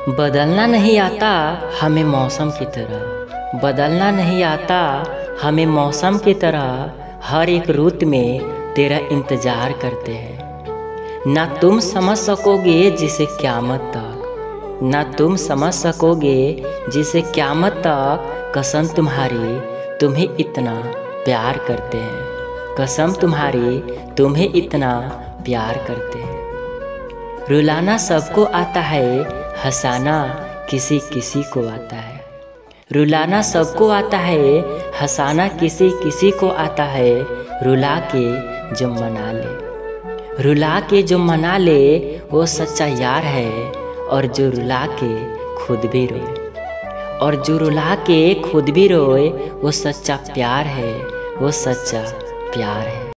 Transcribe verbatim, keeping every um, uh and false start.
बदलना नहीं आता हमें मौसम की तरह, बदलना नहीं आता हमें मौसम की तरह। हर एक रुत में तेरा इंतज़ार करते हैं। ना तुम समझ सकोगे जिसे क़यामत तक, ना तुम समझ सकोगे जिसे क़यामत तक। कसम तुम्हारी तुम्हें इतना प्यार करते हैं, कसम तुम्हारी तुम्हें इतना प्यार करते हैं। रुलाना सबको आता है, हंसाना किसी किसी को आता है। रुलाना सबको आता है, हंसाना किसी किसी को आता है। रुला के जो मना ले, रुला के जो मना ले वो सच्चा यार है। और जो रुला के खुद भी रोए, और जो रुला के खुद भी रोए वो सच्चा प्यार है, वो सच्चा प्यार है।